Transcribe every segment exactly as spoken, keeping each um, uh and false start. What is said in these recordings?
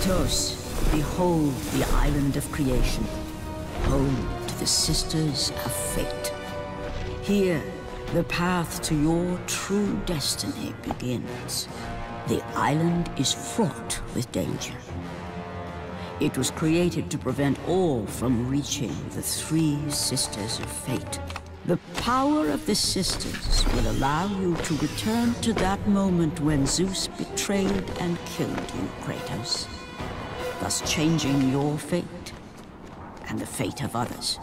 Kratos, behold the island of creation, home to the Sisters of Fate. Here, the path to your true destiny begins. The island is fraught with danger. It was created to prevent all from reaching the three Sisters of Fate. The power of the Sisters will allow you to return to that moment when Zeus betrayed and killed you, Kratos, thus changing your fate and the fate of others.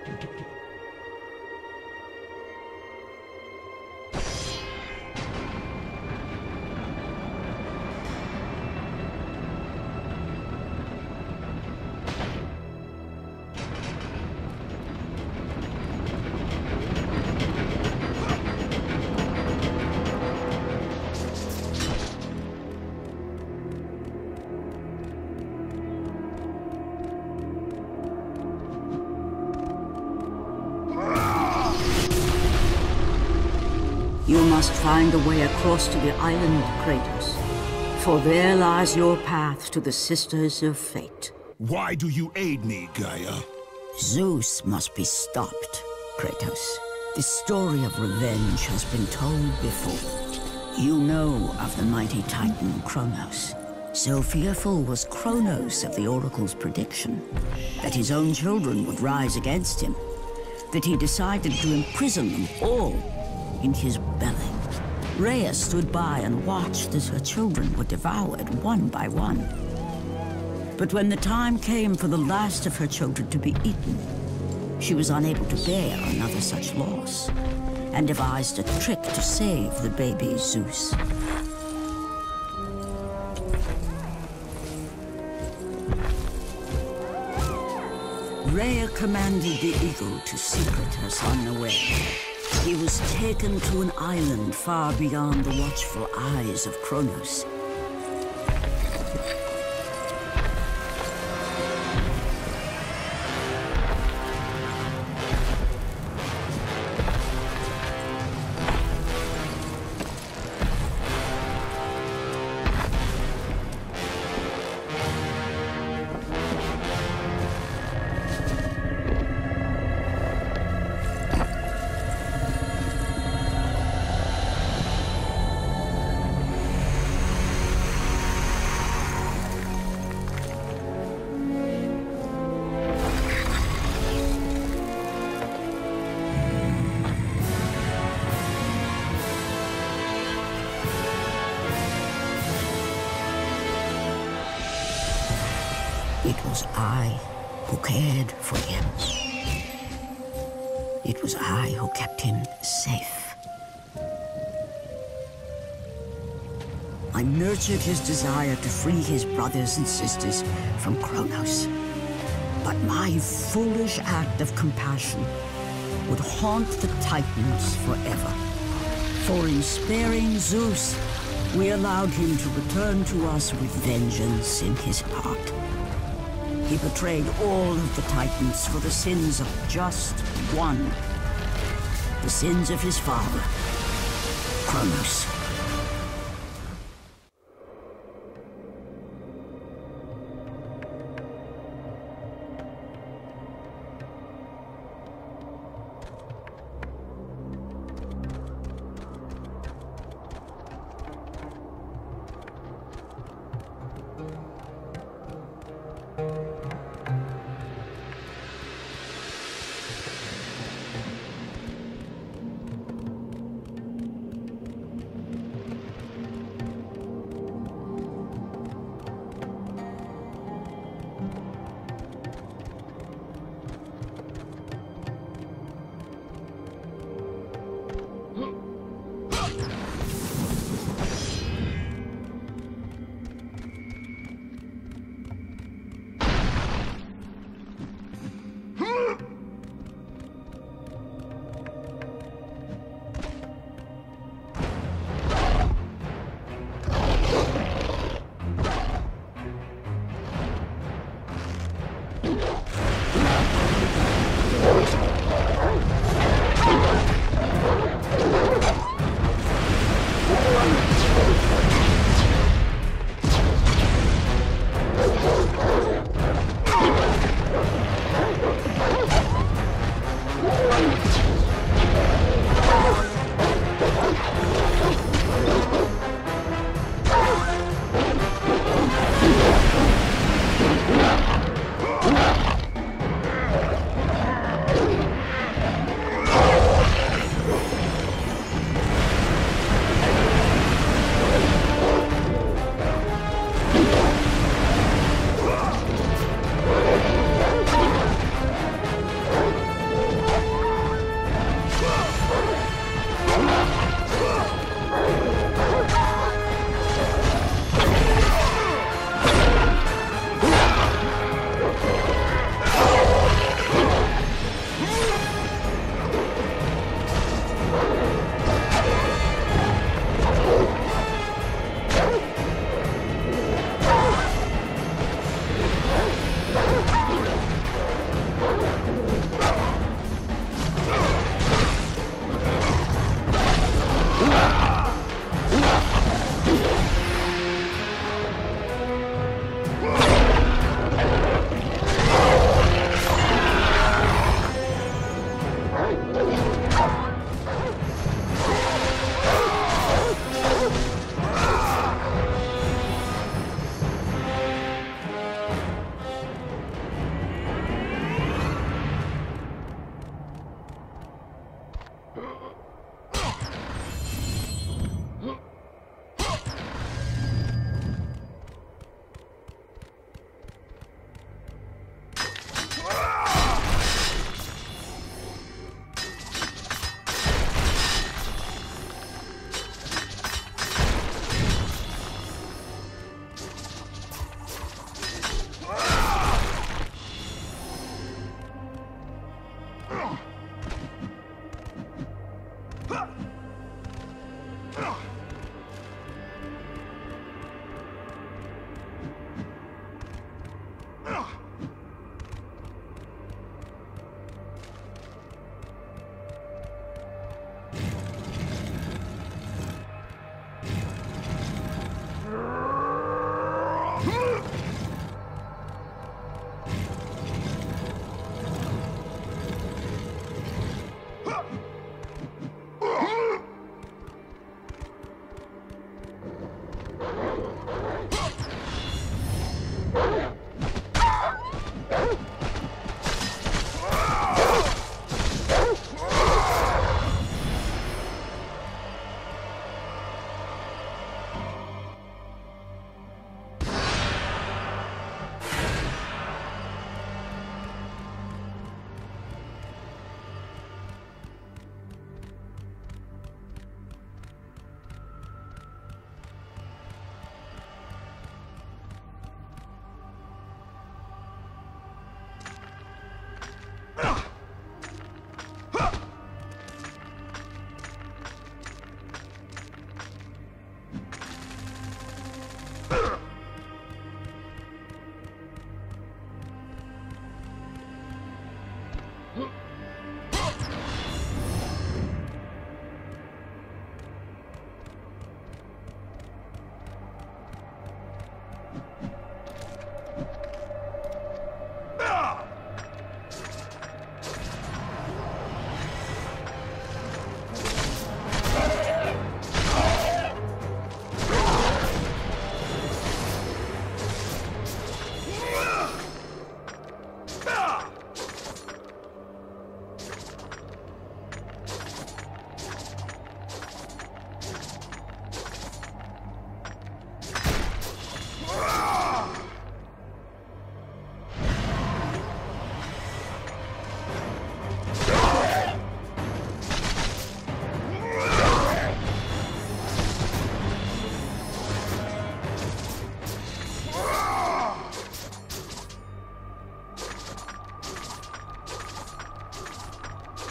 You must find a way across to the island, Kratos. For there lies your path to the Sisters of Fate. Why do you aid me, Gaia? Zeus must be stopped, Kratos. The story of revenge has been told before. You know of the mighty Titan Kronos. So fearful was Kronos of the Oracle's prediction that his own children would rise against him, that he decided to imprison them all in his belly. Rhea stood by and watched as her children were devoured one by one. But when the time came for the last of her children to be eaten, she was unable to bear another such loss, and devised a trick to save the baby Zeus. Rhea commanded the eagle to secret her son away. He was taken to an island far beyond the watchful eyes of Kronos. It was I who cared for him. It was I who kept him safe. I nurtured his desire to free his brothers and sisters from Kronos. But my foolish act of compassion would haunt the Titans forever. For in sparing Zeus, we allowed him to return to us with vengeance in his heart. He betrayed all of the Titans for the sins of just one. The sins of his father, Kronos.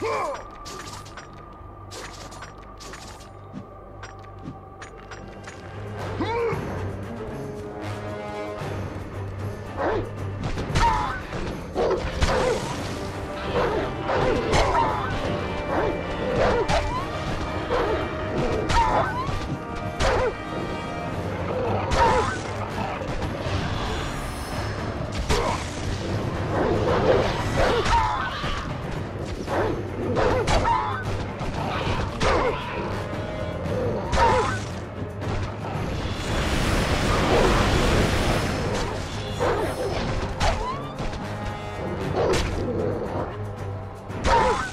Ah!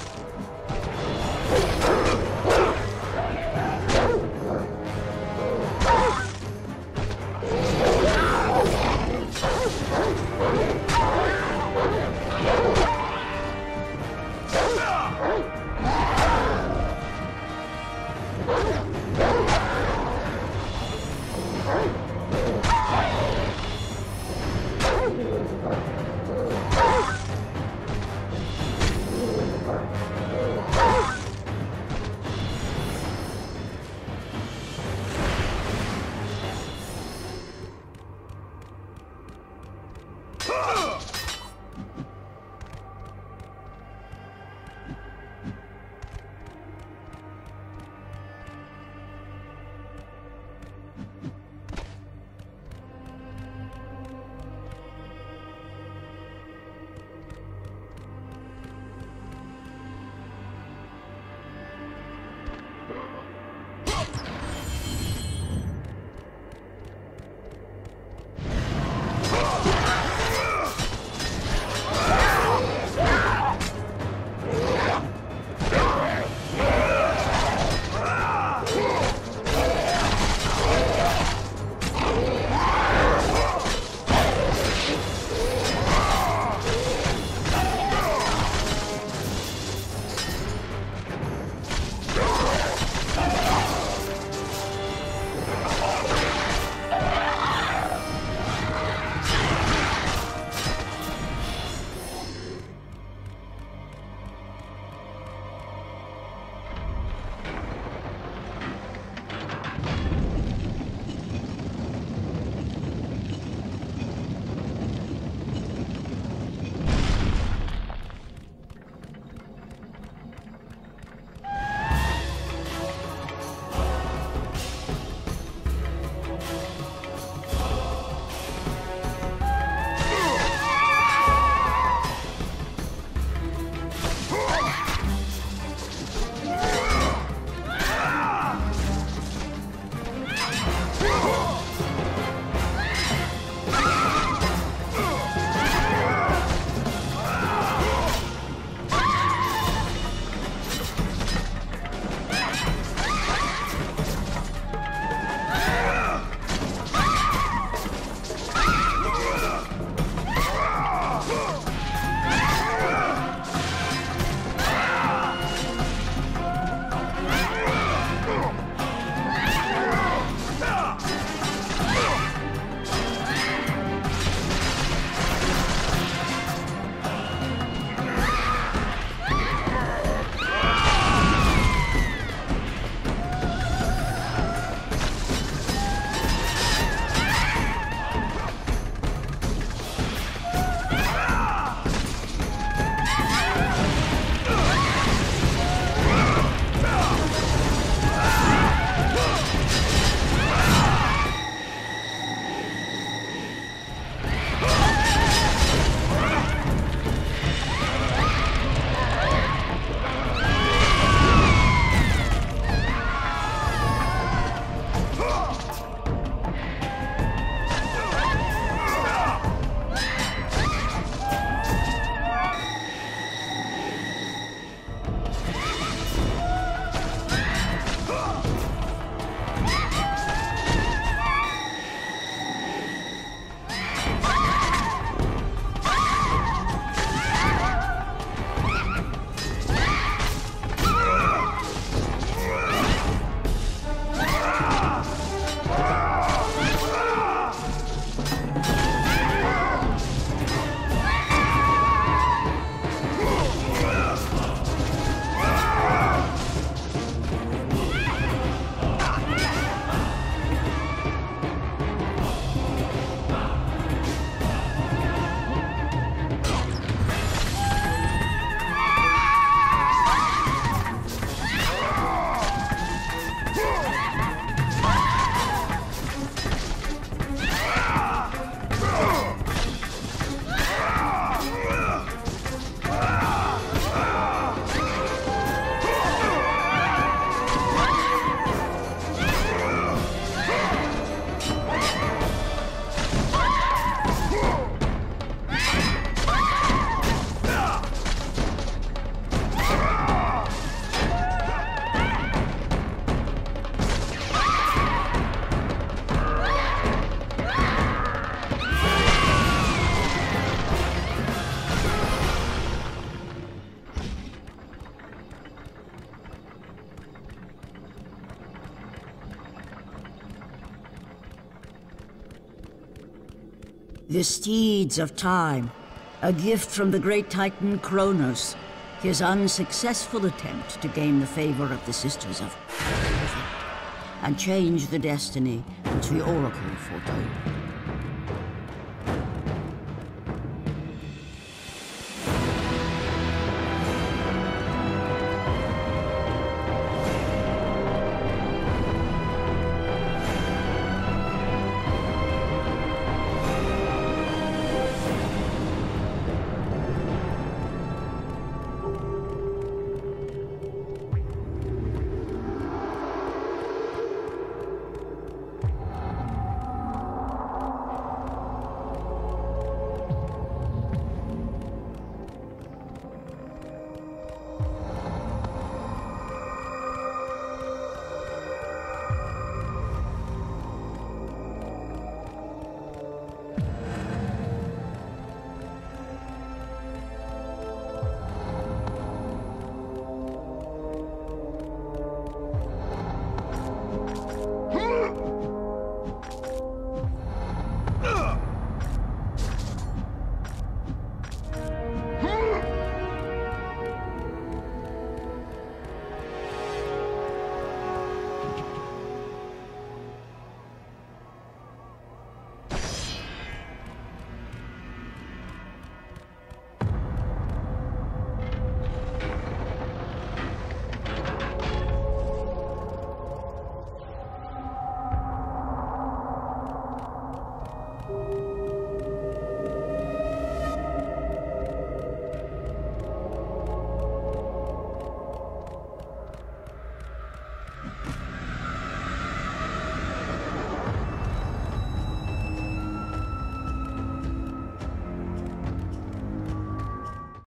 The steeds of time, a gift from the great titan Kronos. His unsuccessful attempt to gain the favor of the Sisters of and change the destiny which the Oracle foretold.